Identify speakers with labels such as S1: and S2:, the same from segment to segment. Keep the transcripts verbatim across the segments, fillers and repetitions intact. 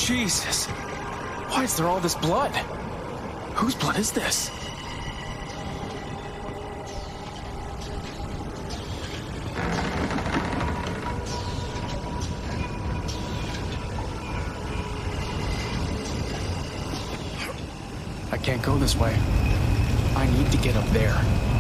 S1: Jesus. Why is there all this blood? Whose blood is this? I can't go this way. I need to get up there.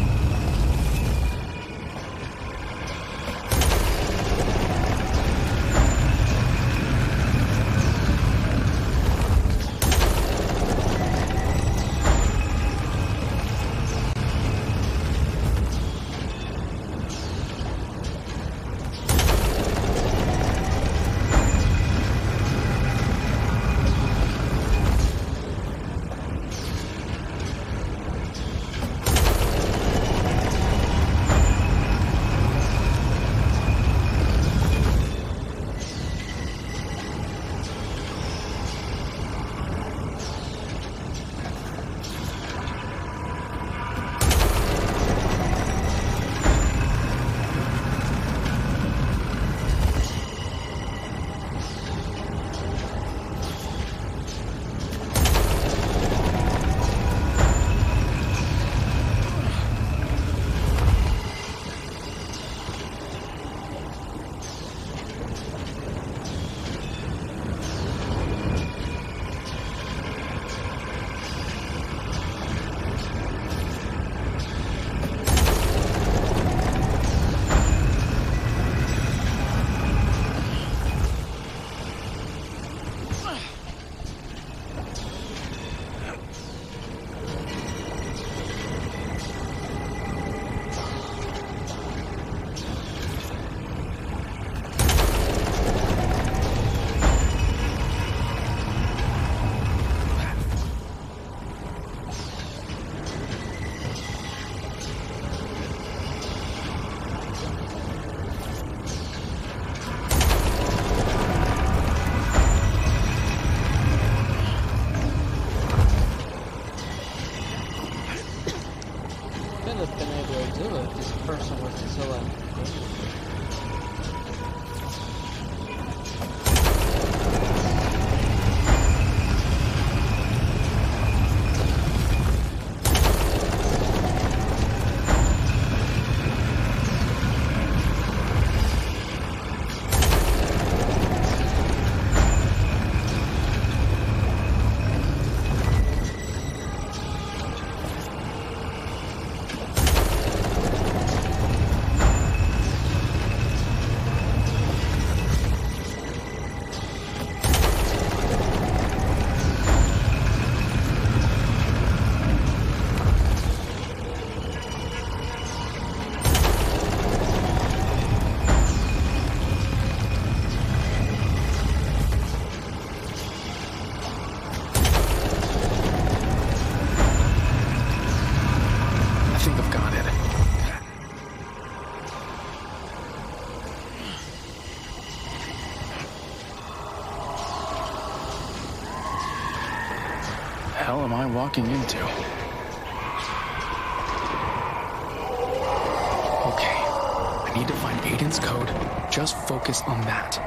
S1: Hell am I walking into? Okay, I need to find Aiden's code. Just focus on that.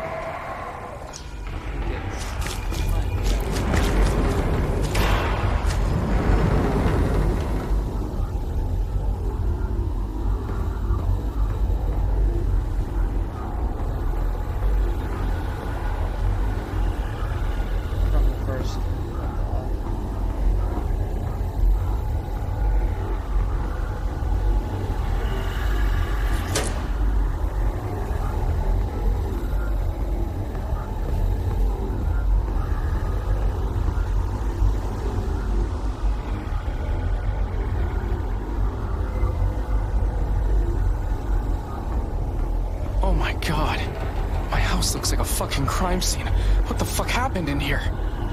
S1: God, my house looks like a fucking crime scene. What the fuck happened in here?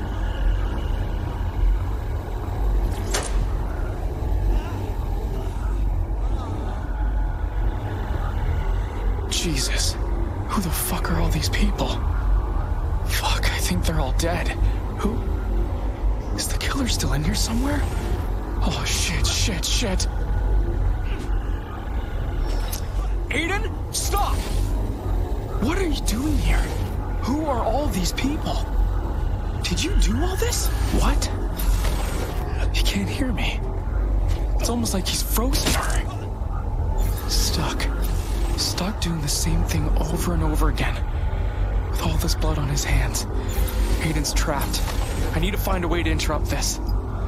S1: Jesus, who the fuck are all these people? Fuck, I think they're all dead. Who? Is the killer still in here somewhere? Oh shit, shit, shit. Aiden, stop! What are you doing here? Who are all these people? Did you do all this? What? He can't hear me. It's almost like he's frozen her. Stuck. Stuck doing the same thing over and over again. With all this blood on his hands. Aiden's trapped. I need to find a way to interrupt this.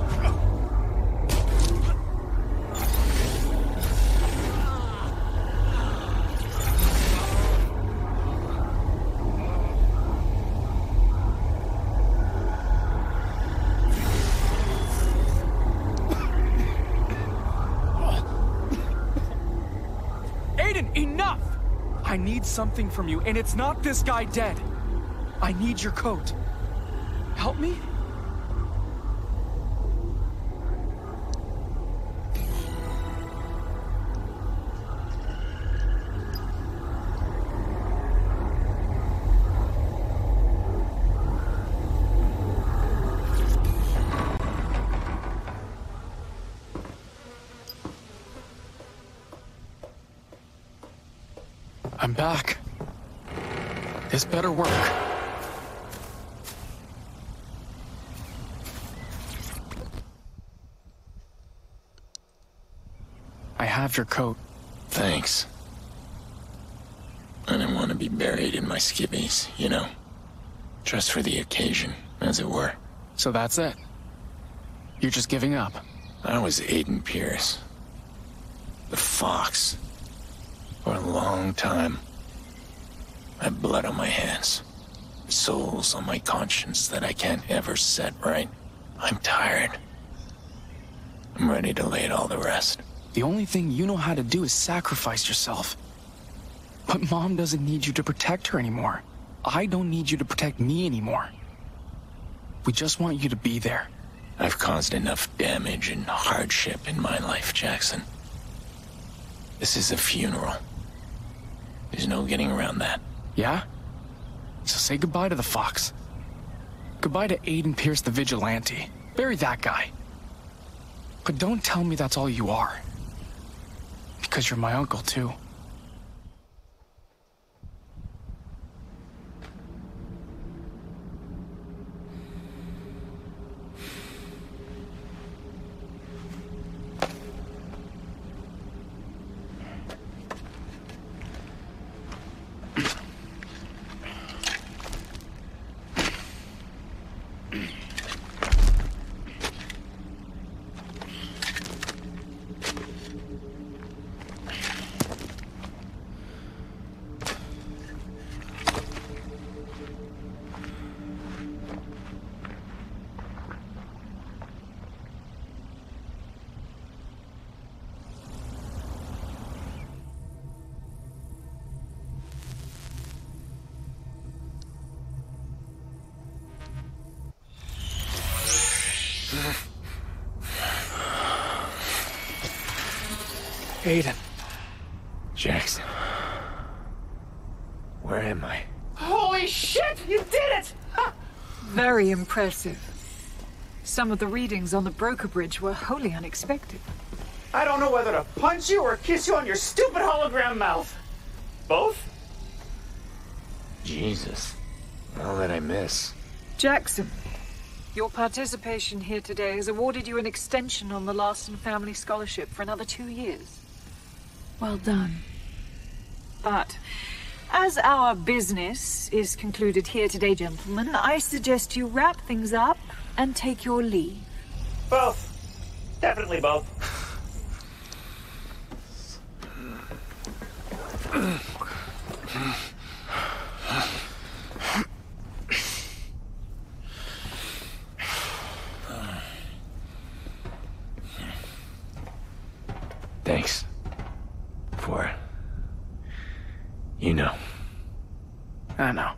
S1: Enough! I need something from you, and it's not this guy dead. I need your coat. Help me? I'm back. This better work. I have your coat.
S2: Thanks. I didn't want to be buried in my skivvies, you know? Just for the occasion, as it were.
S1: So that's it? You're just giving up?
S2: I was Aiden Pierce. The Fox. For a long time. I have blood on my hands. Souls on my conscience that I can't ever set right. I'm tired. I'm ready to lay it all to rest.
S1: The only thing you know how to do is sacrifice yourself. But Mom doesn't need you to protect her anymore. I don't need you to protect me anymore. We just want you to be there.
S2: I've caused enough damage and hardship in my life, Jackson. This is a funeral. There's no getting around that.
S1: Yeah? So say goodbye to the Fox. Goodbye to Aiden Pierce the Vigilante. Bury that guy. But don't tell me that's all you are. Because you're my uncle, too. Aiden.
S2: Jackson. Where am I?
S3: Holy shit! You did it! Ha! Very impressive. Some of the readings on the broker bridge were wholly unexpected.
S4: I don't know whether to punch you or kiss you on your stupid hologram mouth. Both?
S2: Jesus. All that I miss.
S3: Jackson, your participation here today has awarded you an extension on the Larson Family Scholarship for another two years. Well done. But, as our business is concluded here today, gentlemen, I suggest you wrap things up and take your leave.
S4: Both. Definitely both.
S2: Thanks. For... you know.
S1: I know.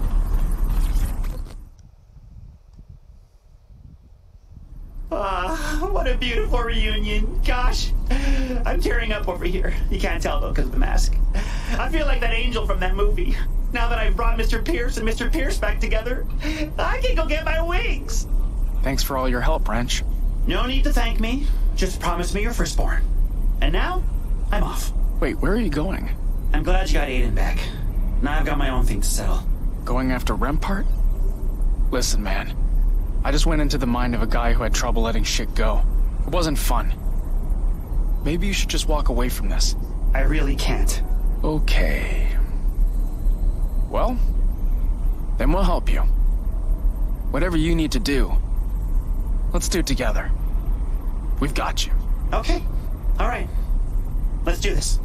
S4: Ah. What a beautiful reunion. Gosh, I'm tearing up over here. You can't tell, though, because of the mask. I feel like that angel from that movie. Now that I've brought Mister Pierce and Mister Pierce back together, I can go get my wings.
S1: Thanks for all your help, Wrench.
S4: No need to thank me. Just promise me your firstborn. And now, I'm off.
S1: Wait, where are you going?
S4: I'm glad you got Aiden back. Now I've got my own thing to settle.
S1: Going after Rempart? Listen, man. I just went into the mind of a guy who had trouble letting shit go. It wasn't fun. Maybe you should just walk away from this.
S4: I really can't.
S1: Okay. Well, then we'll help you. Whatever you need to do, let's do it together. We've got you.
S4: Okay. All right. Let's do this.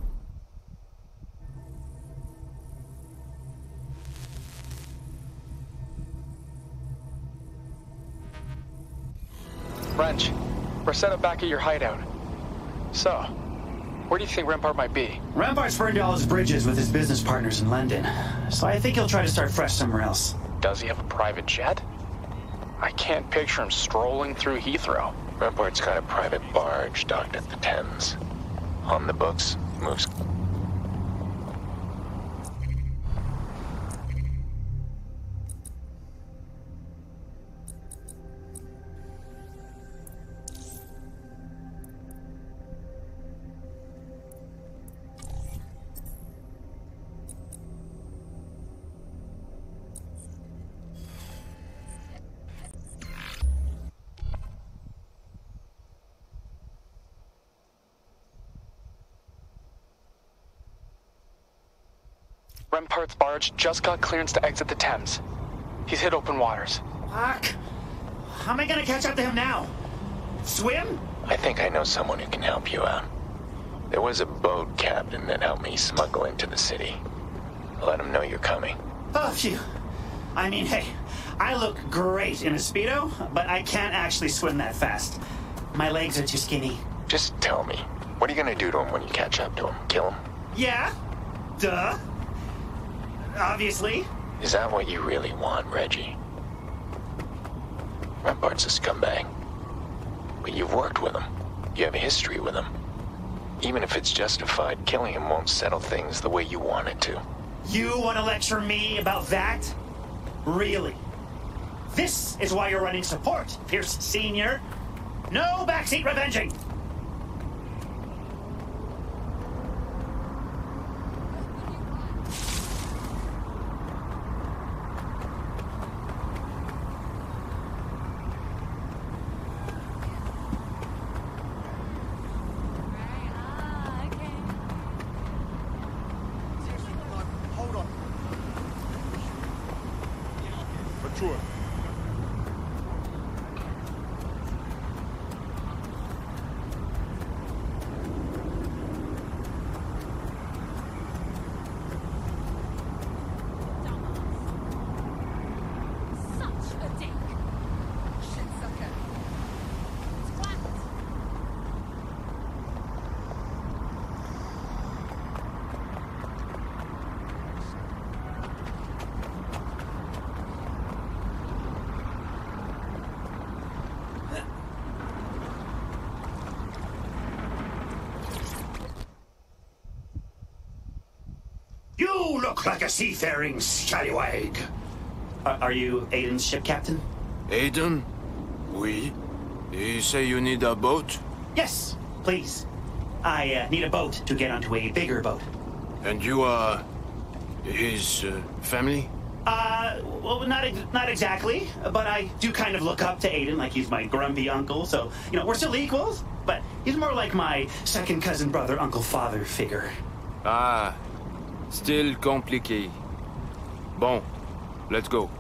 S1: Wrench, we're set up back at your hideout. So, where do you think Rempart might be?
S4: Rempart's burned all his bridges with his business partners in London, so I think he'll try to start fresh somewhere else.
S1: Does he have a private jet? I can't picture him strolling through Heathrow.
S2: Rempart's got a private barge docked at the Thames. On the books, moves...
S1: Rempart's barge just got clearance to exit the Thames. He's hit open waters.
S4: Fuck. How am I gonna catch up to him now? Swim?
S2: I think I know someone who can help you out. There was a boat captain that helped me smuggle into the city. Let him know you're coming.
S4: Oh, phew. I mean, hey, I look great in a Speedo, but I can't actually swim that fast. My legs are too skinny.
S2: Just tell me, what are you gonna do to him when you catch up to him? Kill him?
S4: Yeah? Duh. Obviously.
S2: Is that what you really want, Reggie? Rempart's a scumbag. But you've worked with him. You have a history with him. Even if it's justified, killing him won't settle things the way you want it to.
S4: You want to lecture me about that? Really? This is why you're running support, Pierce Senior. No backseat revenging! You look like a seafaring scallywag. Are, are you Aiden's ship captain?
S5: Aiden? Oui. You say you need a boat?
S4: Yes, please. I uh, need a boat to get onto a bigger boat.
S5: And you are... his uh, family?
S4: Uh, well, not ex not exactly, but I do kind of look up to Aiden like he's my grumpy uncle, so, you know, we're still equals, but he's more like my second cousin brother, uncle father figure.
S5: Ah, still compliqué. Bon, let's go.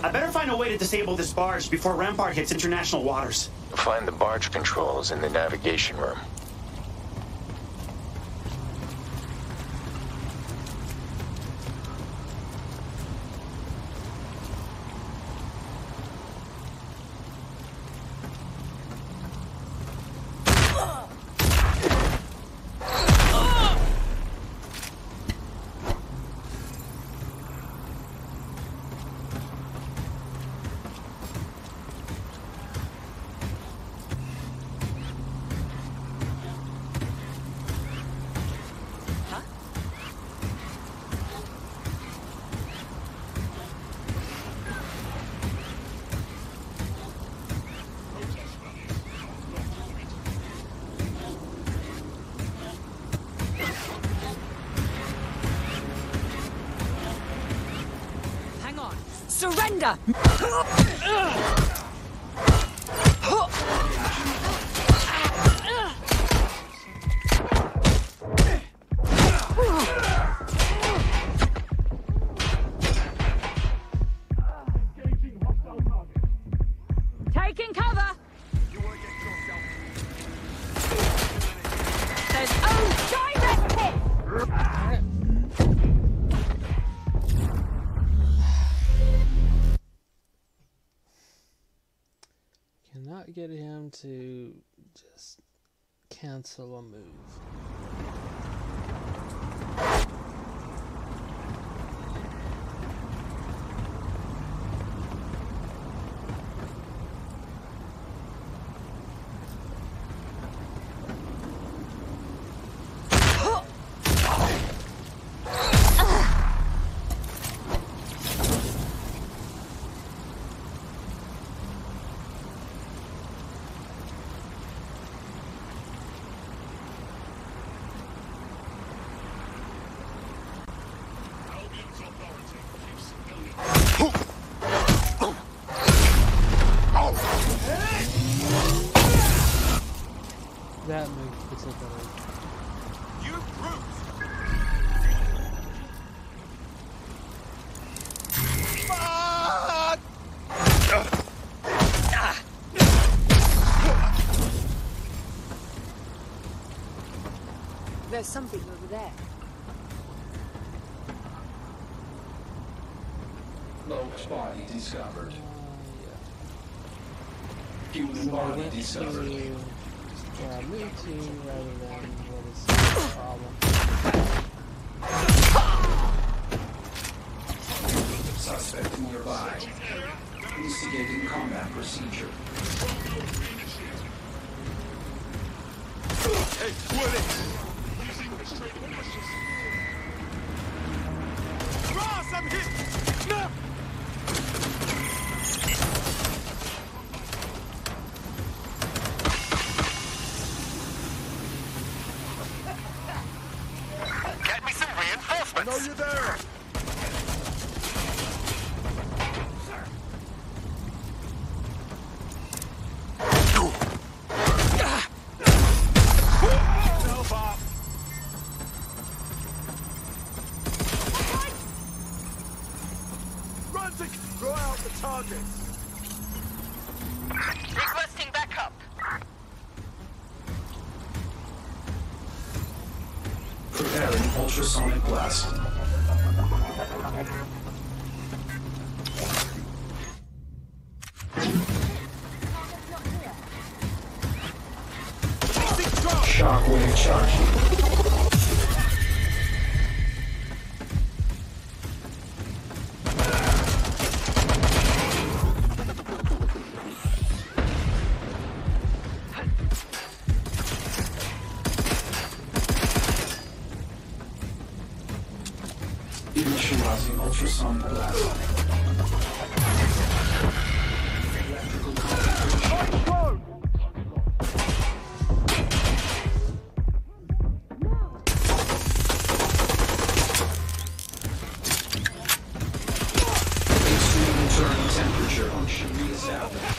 S4: I better find a way to disable this barge before Rampart hits international waters.
S2: Find the barge controls in the navigation room.
S3: Surrender! Taking cover! There's oh direct hit!
S6: Cannot get him to just cancel a move. That move specifically.
S5: You brute! Fuck!
S3: There's something over there.
S7: Lowe's body discovered.
S6: Uh, yeah.
S7: Human
S6: So I
S7: body
S6: went
S7: discovered.
S6: to where I moved to rather than what is the problem.
S7: Suspect nearby. Instigating combat procedure.
S5: Hey, Willie! Ross, I'm hit! No!
S2: Get me some
S5: I
S2: reinforcements!
S5: know you're there! Help up! Run to throw out the targets!
S8: Requesting backup.
S7: Preparing ultrasonic blast. Shockwave charging. Initializing ultrasonic blast. Electrical concentration. Extreme internal temperature function reestablished.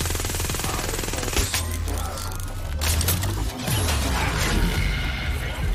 S7: Ultrasonic blast.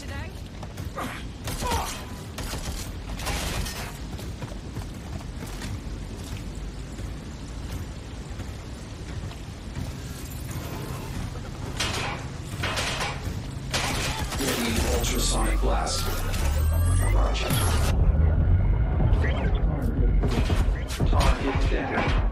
S7: Ultrasonic blast. Target down.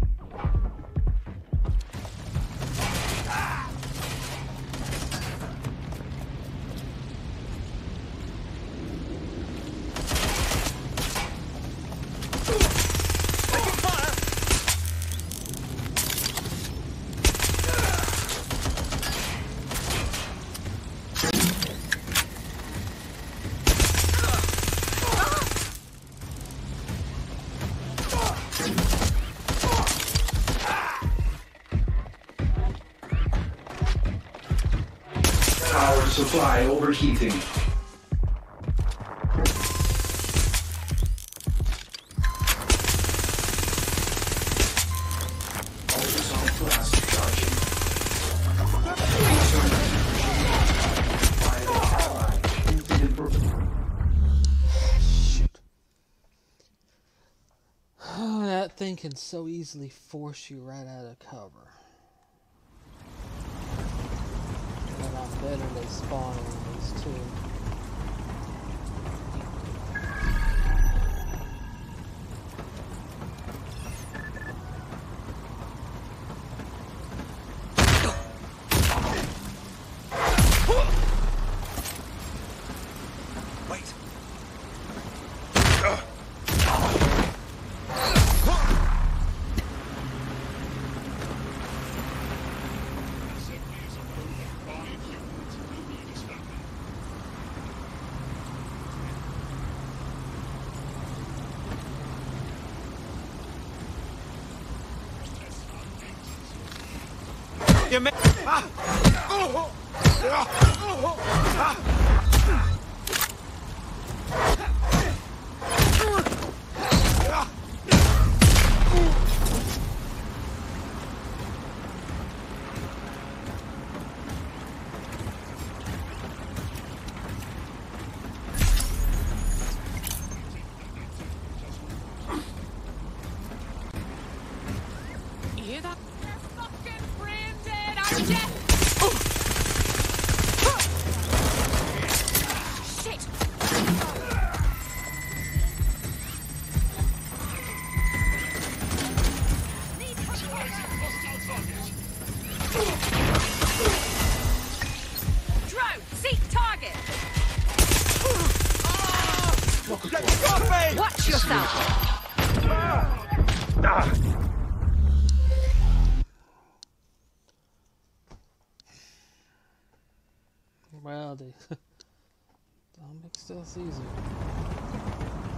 S7: Power supply overheating. Ultrasonic blast charging.
S6: Shoot. Oh, that thing can so easily force you right out of cover. But I'm better they spawn in these two.
S5: You ma- ah! Oh! Oh! Ah!
S3: You hear that? You're fucking branded! I'm dead! Shit! Drone, seek target! Watch yourself!
S6: Well, the Dominic still sees it.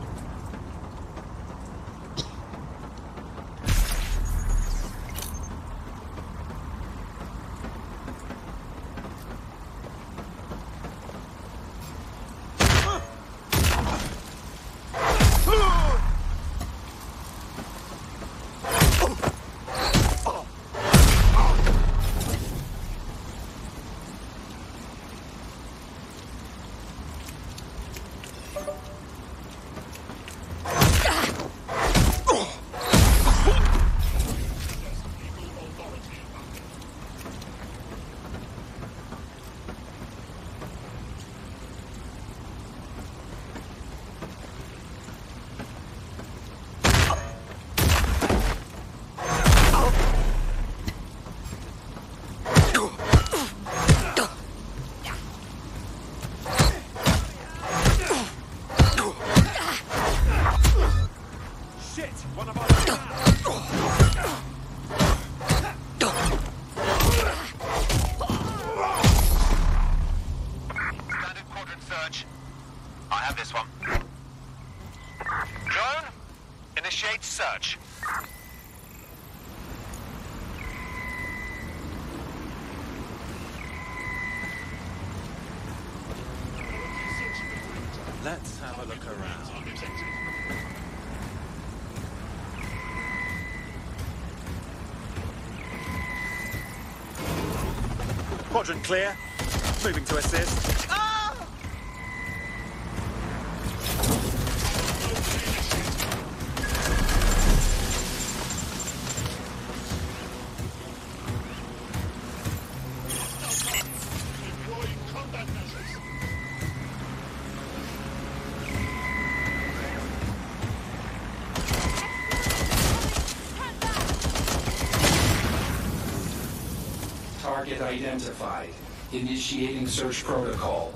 S8: Search.
S5: Let's have a look around. Quadrant clear. Moving to assist. Ah!
S7: identified. Initiating search protocol.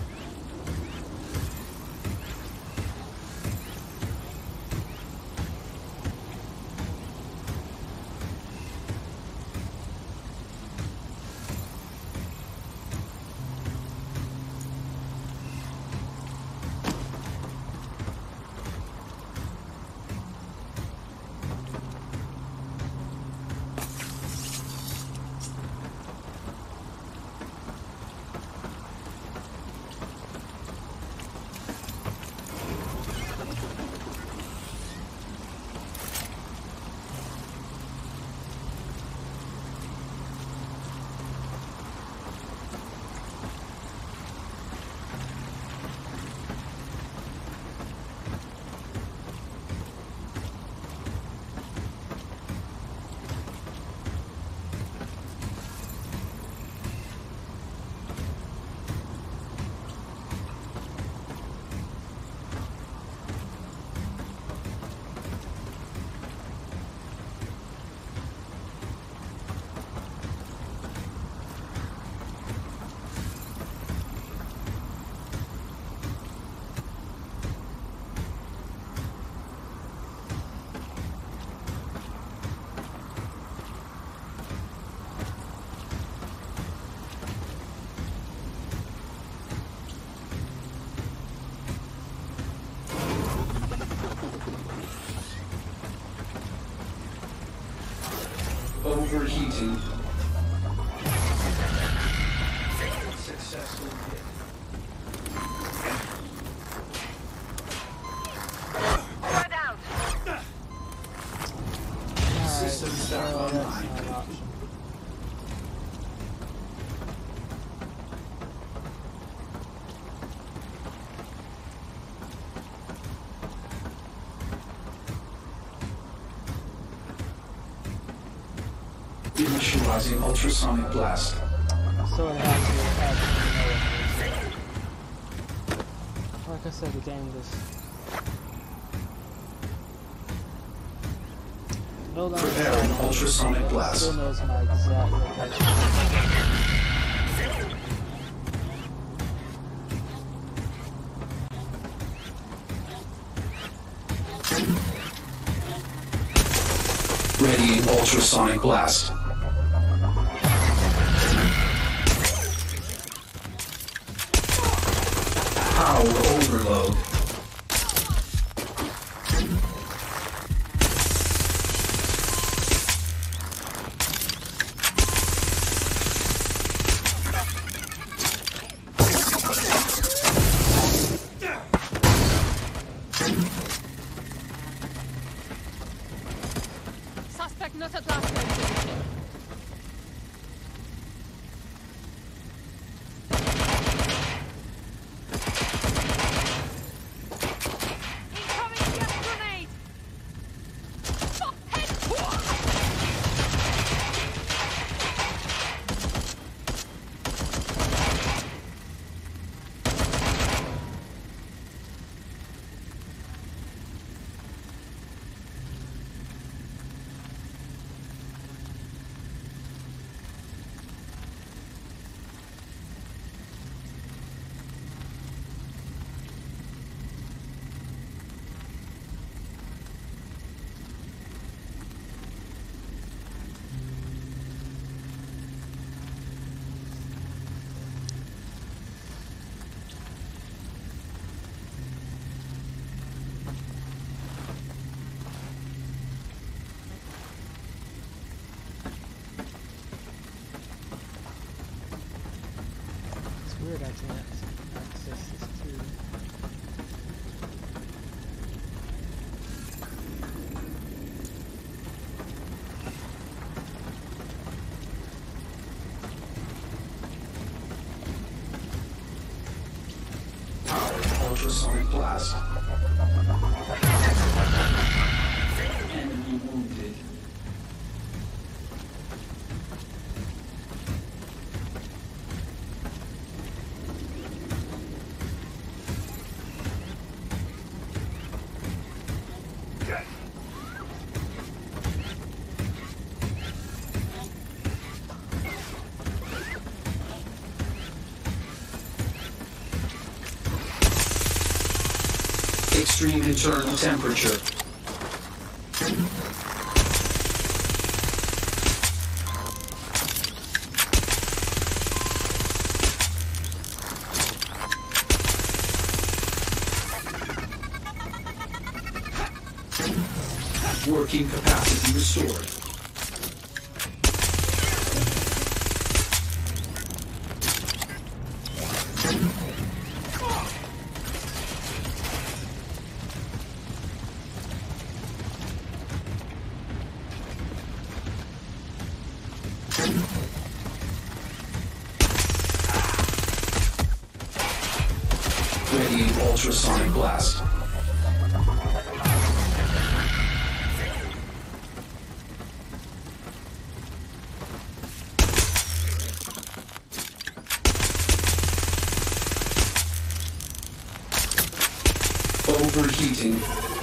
S7: Overheating. Successful hit.
S3: Spread out.
S7: System start
S6: so that's
S7: online.
S6: not an option.
S7: Initializing ultrasonic blast.
S6: So it has to have to know. Like I said, the game just build on
S7: Preparing ultrasonic blast.
S6: still knows my exact location.
S7: Readying ultrasonic blast. Power overload.
S3: Suspect not at last position. Incoming gas grenade! Fuck, head!
S6: It's weird I can't access this too.
S7: Power ultrasonic blast. Enemy wounded. extreme internal temperature. Working capacity restored. Readying ultrasonic blast. Overheating.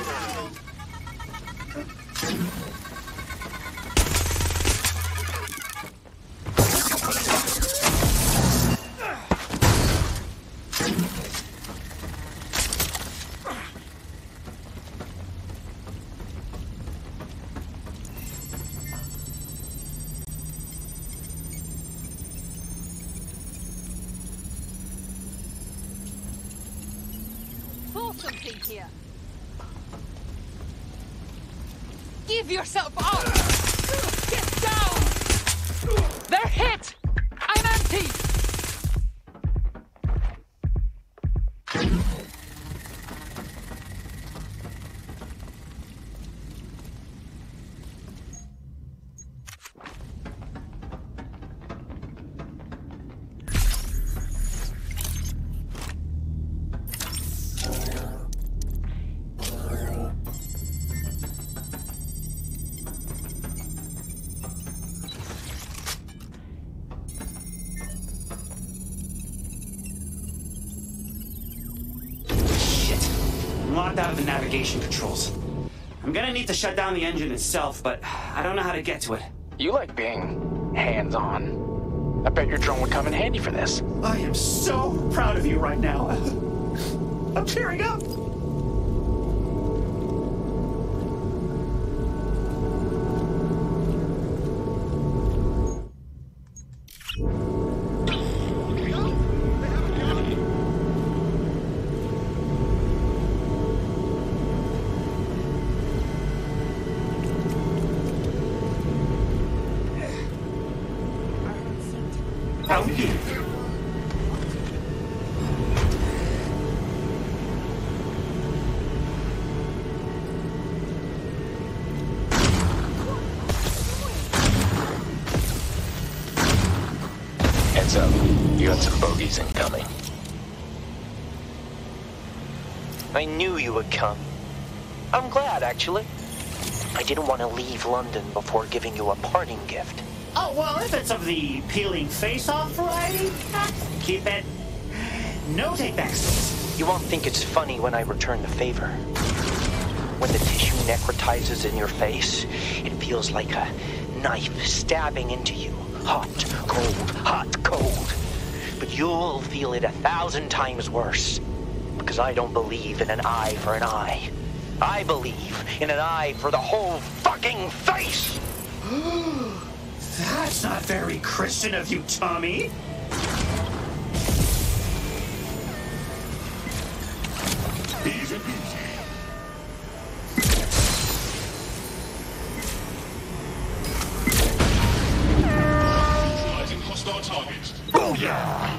S8: Pull something here. Give yourself up! Get down! They're hit! I'm empty!
S4: Locked out of the navigation controls. I'm gonna need to shut down the engine itself, but I don't know how to get to it.
S1: You like being hands-on. I bet your drone would come in handy for this.
S4: I am so proud of you right now. I'm tearing up. Out here.
S2: Heads up. You got some bogeys incoming.
S9: I knew you would come. I'm glad, actually. I didn't want to leave London before giving you a parting gift.
S4: Oh, well, if it's of the peeling face-off variety, keep it. No take-backs.
S9: You won't think it's funny when I return the favor. When the tissue necrotizes in your face, it feels like a knife stabbing into you. Hot, cold, hot, cold. But you'll feel it a thousand times worse. Because I don't believe in an eye for an eye. I believe in an eye for the whole fucking face!
S4: That's not very Christian of you, Tommy. Easy peasy.
S10: Neutralizing hostile targets.
S4: Oh yeah!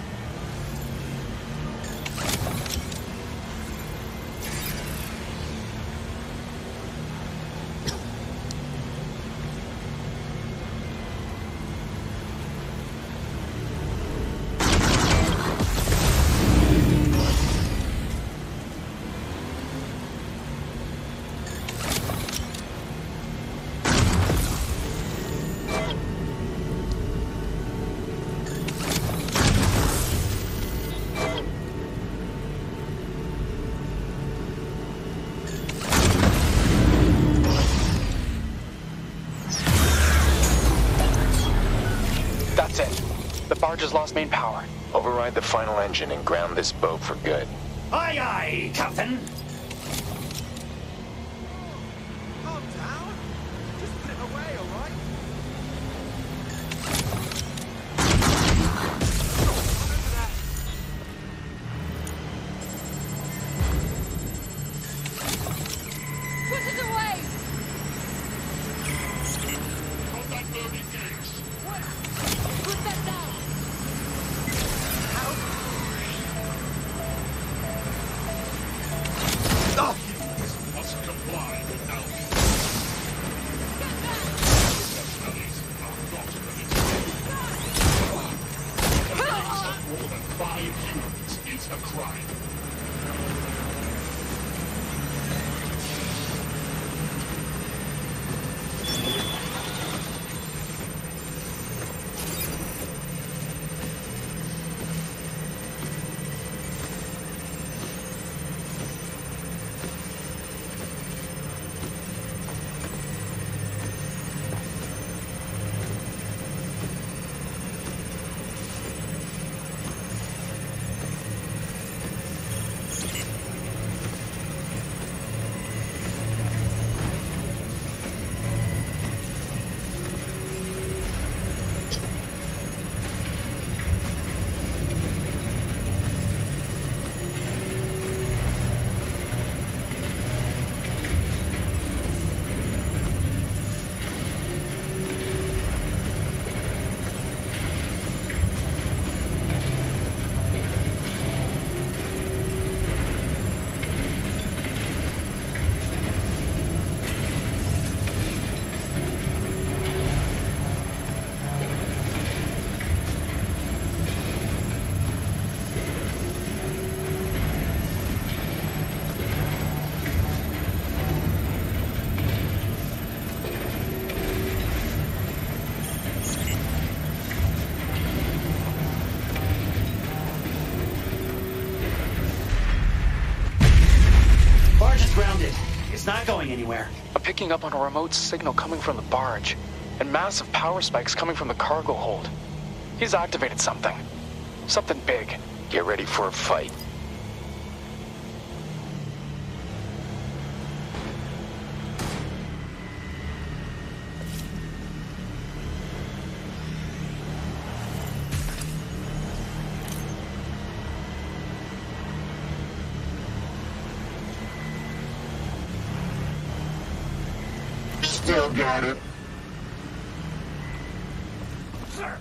S1: That's it. The barge has lost main power.
S2: Override the final engine and ground this boat for good.
S4: Aye, aye, Captain.
S10: crime.
S4: Grounded. It's not going anywhere.
S1: I'm picking up on a remote signal coming from the barge, and massive power spikes coming from the cargo hold. He's activated something. Something big.
S2: Get ready for a fight.
S10: Still got it.
S4: Sir.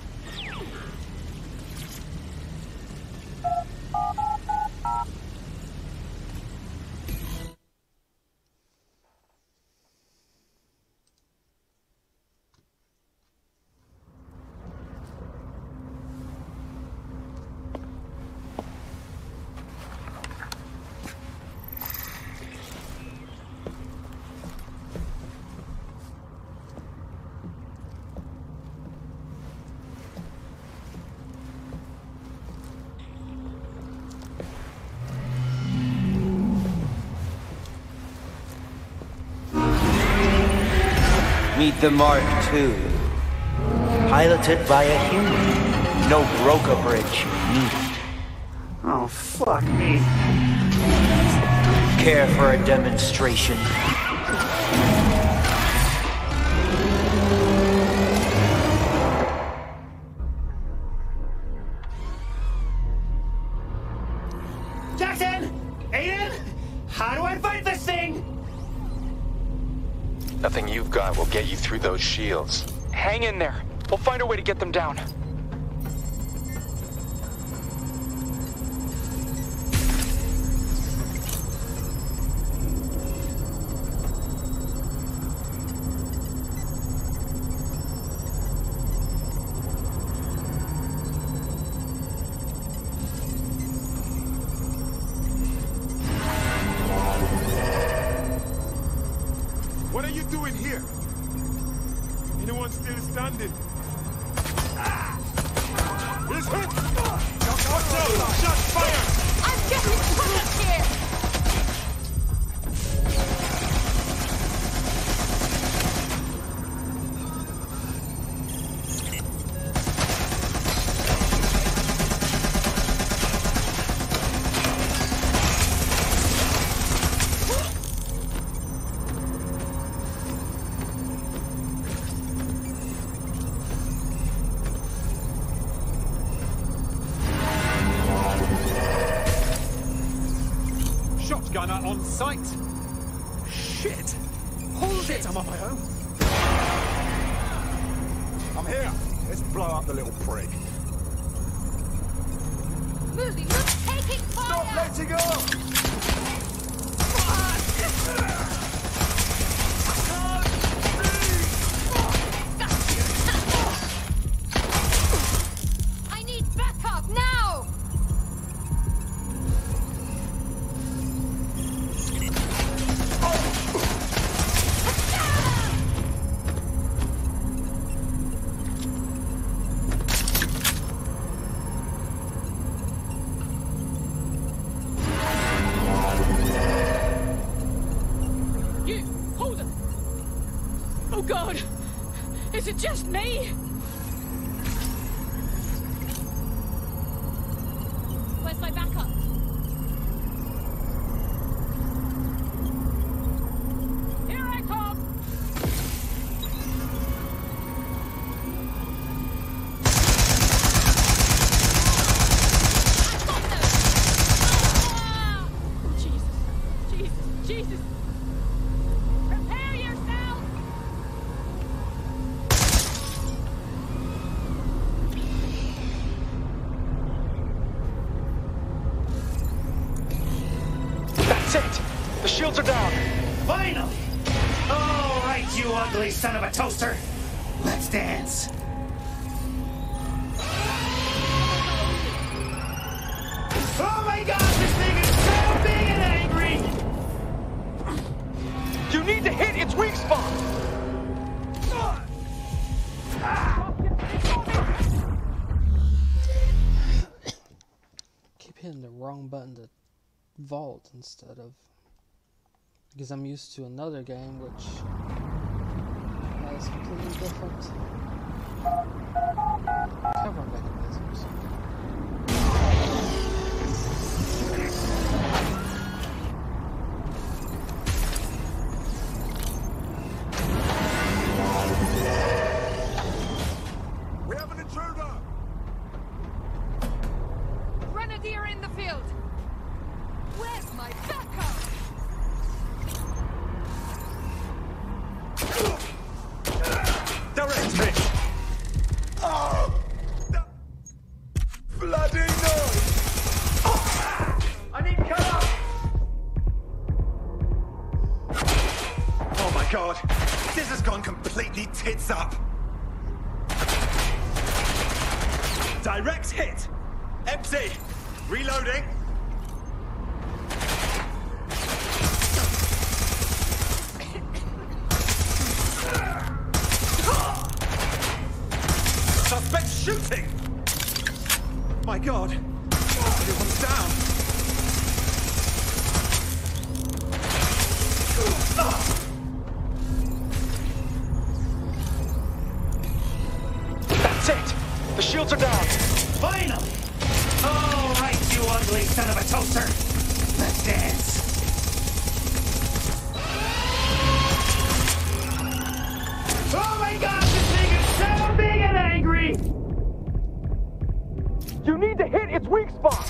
S9: Meet the Mark two. Piloted by a human. No broker bridge needed.
S4: Oh, fuck me.
S9: Care for a demonstration?
S4: Jackson! Aiden! How do I fight this thing?
S2: Nothing you've got will get you through those shields.
S1: Hang in there. We'll find a way to get them down.
S10: What are you doing here? Anyone still standing? Ah! He's hit! Watch out! Shot fire!
S8: I'm getting put up here!
S10: Shotgunner on site. Shit! Hold it! I'm on my own. I'm here. Let's blow up the little prick.
S8: Moving, look, taking fire!
S10: Stop letting up!
S8: I need backup now! Oh God! Is it just me? Where's my backup? Here I come! Oh, Jesus! Jesus! Jesus! Prepare yourself!
S9: That's it! The shields are down!
S4: Finally! All right, you ugly son of a toaster. Let's dance. Oh my God, this thing is so big and angry!
S9: You need to hit its weak spot!
S6: Keep hitting the wrong button to vault instead of, because I'm used to another game which has completely different cover mechanisms.
S10: We have an intruder!
S8: Grenadier in the field! Where's my backup?
S10: Direct hit! Oh! Bloody noise!
S9: I need cover!
S10: Oh my God! This has gone completely tits up! Direct hit! Empty! Reloading! Suspect shooting! My God! Everyone's down!
S9: That's it! The shields are down!
S4: Finally! All right, you ugly son of a toaster. Let's dance. Oh my God, this thing is so big and angry!
S9: You need to hit its weak spot!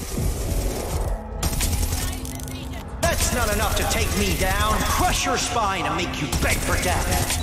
S11: That's not enough to take me down. Crush your spine and make you beg for death.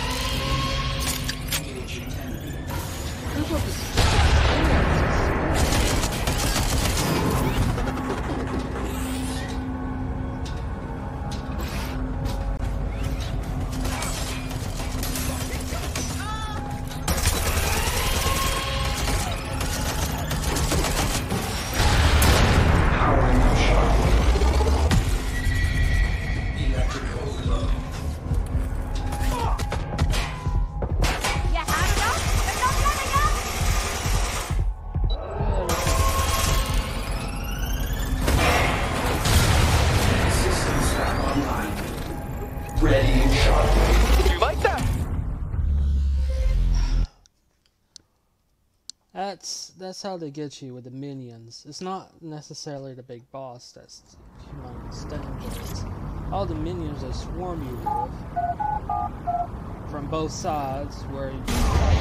S6: That's that's how they get you with the minions. It's not necessarily the big boss that's humongous danger. It's all the minions that swarm you with from both sides, where you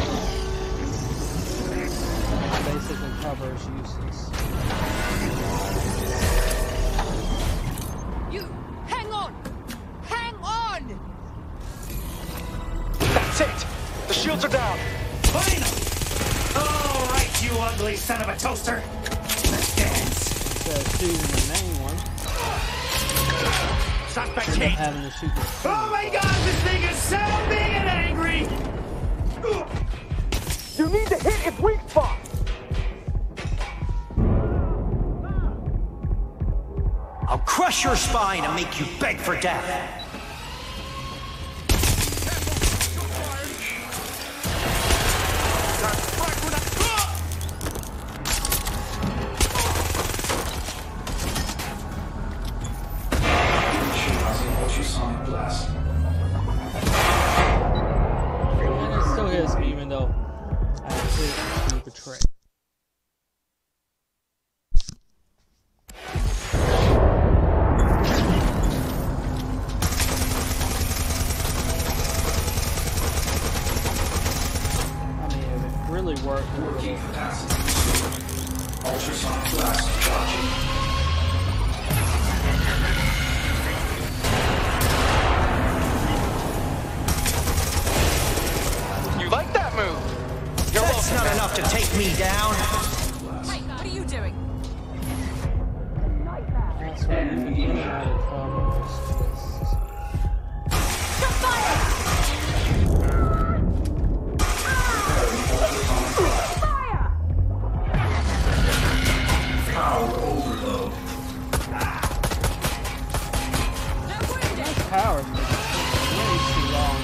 S6: basically covers useless.
S8: You hang on! Hang on!
S9: That's it! The shields are down!
S4: Finally! All right, you ugly son of a toaster. Let's dance.
S6: Instead of shooting the main one,
S4: Suspect
S6: end up
S4: hit.
S6: having to shoot the
S4: Oh my God, this thing is so big and angry!
S9: You need to hit its weak spot!
S11: I'll crush your spine and make you beg for death.
S7: Ultrasonic blast. Enemy in shadow. Power overload.
S6: Power is way too long.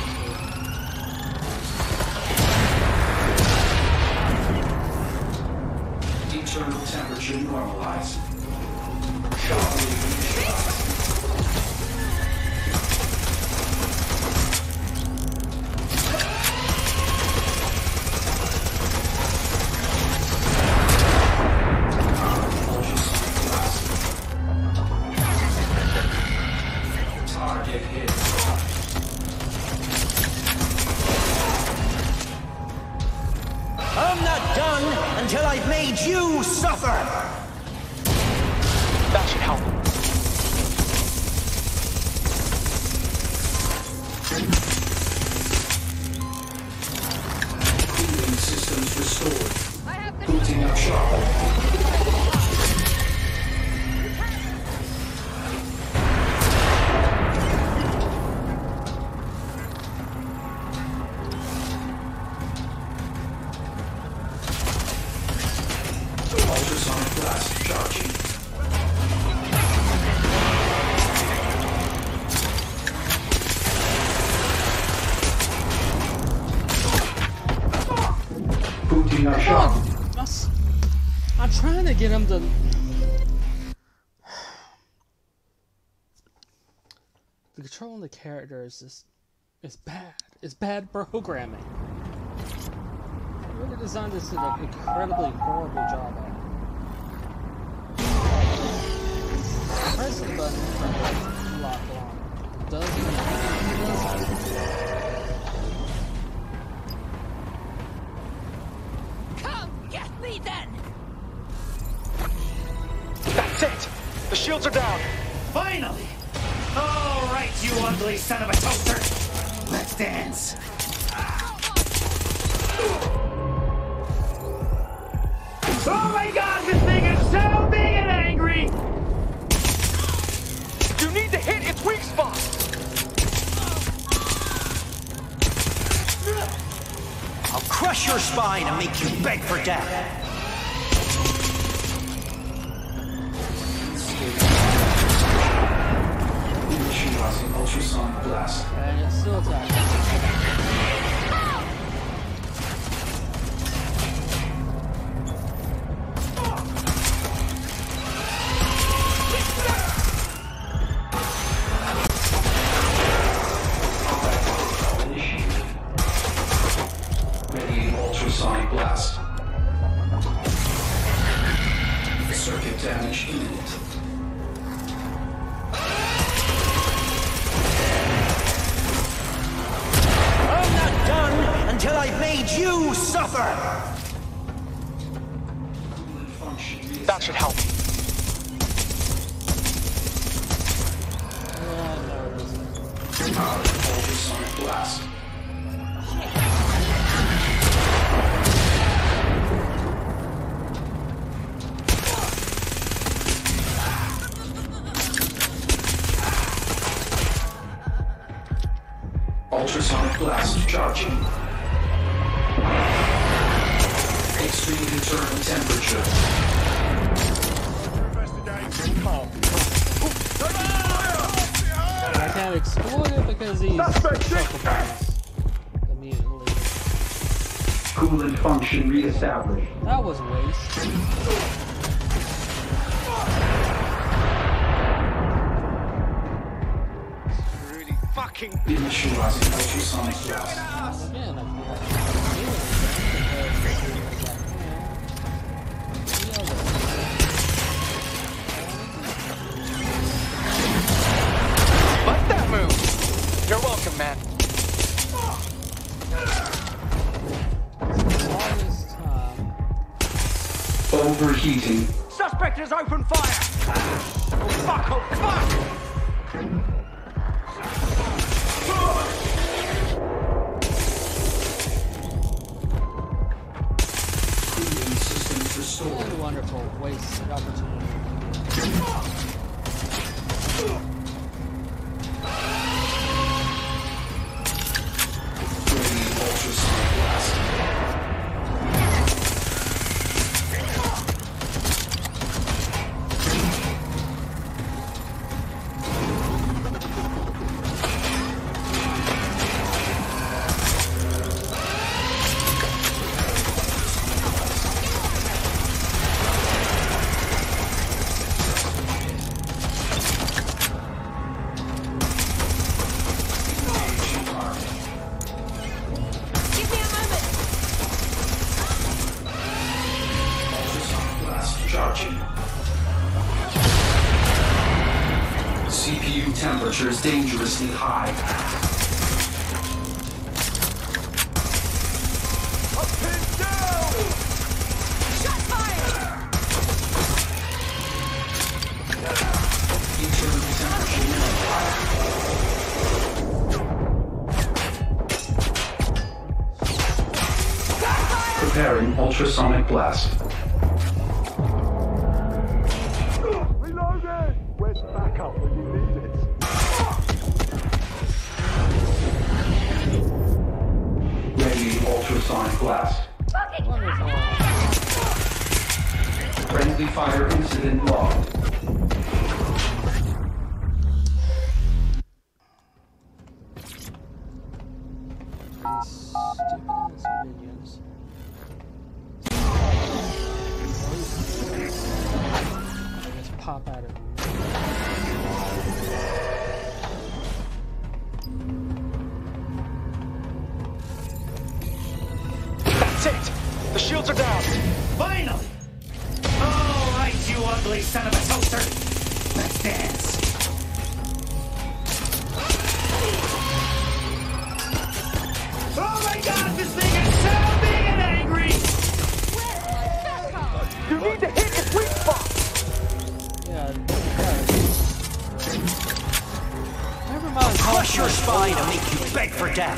S7: Internal temperature normalized. Shockwave initialized. Target hit.
S11: I'm not done until I've made you suffer!
S9: That should help.
S7: Cooling systems restored. Booting up shockwave. Ultrasonic blast charging. Booting up shock.
S6: I'm trying to get him to. The control of the character is just. It's bad. It's bad programming. Whoever designed this did an incredibly horrible job at it. Press the button for a lot longer. Does it?
S8: Come, get me then!
S9: That's it! The shields are down!
S4: Finally! All right, you ugly son of a toaster! Let's dance! Oh my god, this thing is so big and angry!
S9: You need to hit its weak spot!
S11: I'll crush your spine and make you beg for death!
S7: Initializing ultrasonic blast.
S6: And it's still attacking.
S7: Radiating ultrasonic blast. Circuit damage imminent.
S11: I'm not done until I've made you suffer!
S9: That should help.
S7: Powered ultrasonic blast. Ultrasonic blast charging. Extreme internal temperature.
S6: I can't exploit it because he's immediately.
S7: Coolant function reestablished.
S6: That was waste.
S10: Really fucking.
S7: Initializing ultrasonic blast.
S6: Again, I feel like
S9: Like that move! You're welcome, man.
S7: Overheating.
S11: Suspect has opened fire! Oh fuck, oh fuck!
S7: Cooling systems restored.
S6: What a wonderful wasted opportunity.
S7: temperatures dangerously high.
S10: Up and down!
S8: Shot fired!
S7: Internal temperature high. Preparing ultrasonic blast.
S10: Reloaded! Where's backup when you need it?
S7: Ready ultrasonic blast. Friendly fire incident logged.
S6: These stupid ass minions. They just pop out of you.
S9: That's it! The shields are down!
S4: Finally! All right, you ugly son of a toaster! Let's dance! Oh my god, this thing is so big and angry!
S9: You need to hit its weak spot!
S6: Yeah, never mind.
S11: Crush your spine and make you beg for death.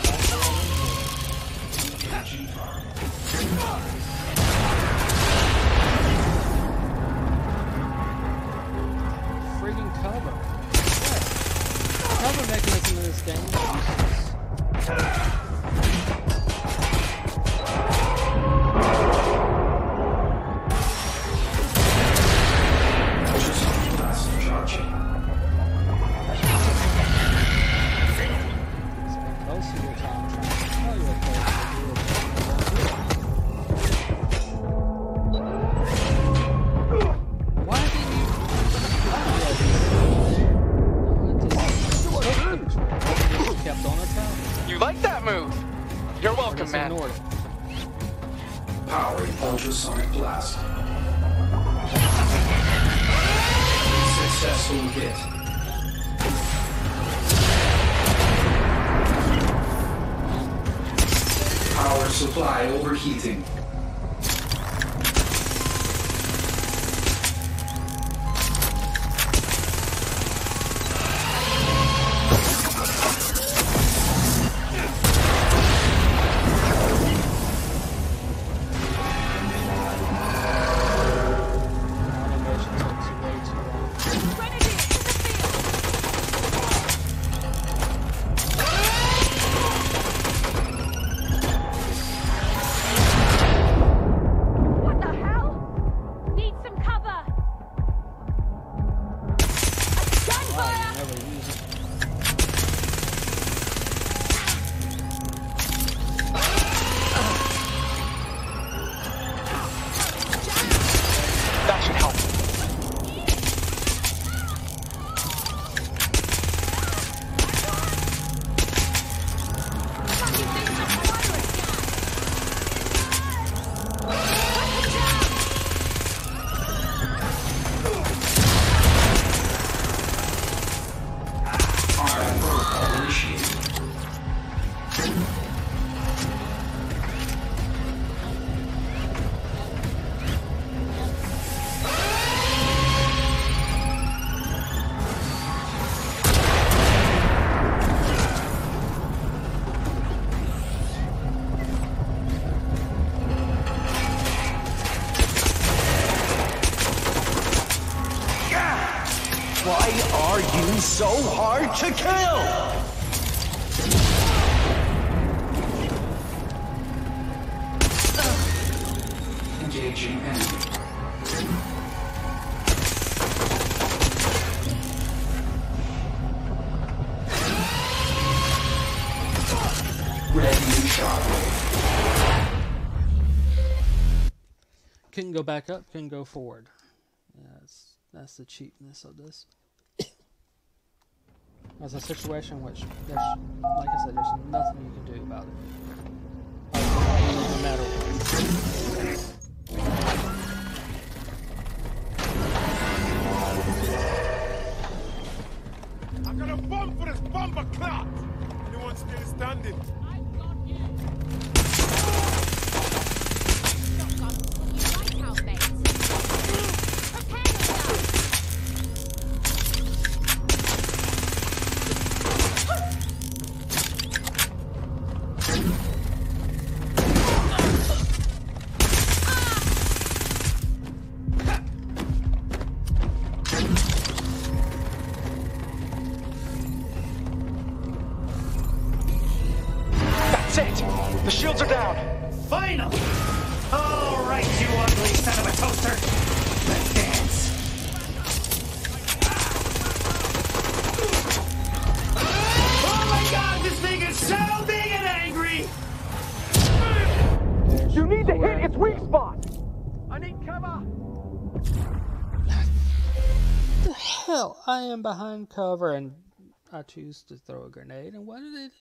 S6: Friggin' cover. Yeah. Cover mechanism in this game is useless.
S7: Ultrasonic blast charging.
S6: Spend most of your time trying to tell you what they're do. Why did you? Kept on attacking.
S9: You like that move? You're welcome, man.
S6: Ignored it.
S7: Powering ultrasonic blast. Successful hit. Power supply overheating.
S6: Animation takes way too long.
S8: Grenadier to the field! What the hell? Need some cover! Gunfire!
S6: Never use it.
S9: That should help.
S7: Combat protocol initiated.
S11: Why are you so hard to kill?
S7: Engaging enemy. Ready shockwave.
S6: Couldn't go back up, couldn't go forward. Yeah, that's, that's the cheapness of this. That's a situation which, there's, like I said, there's nothing you can do about it. No matter what.
S12: The shields are down.
S4: Finally! All right, you ugly son of a toaster. Let's dance. Oh my god, this thing is so big and angry!
S12: You need to hit its weak spot. I need cover.
S6: The hell? I am behind cover and I choose to throw a grenade, and what did it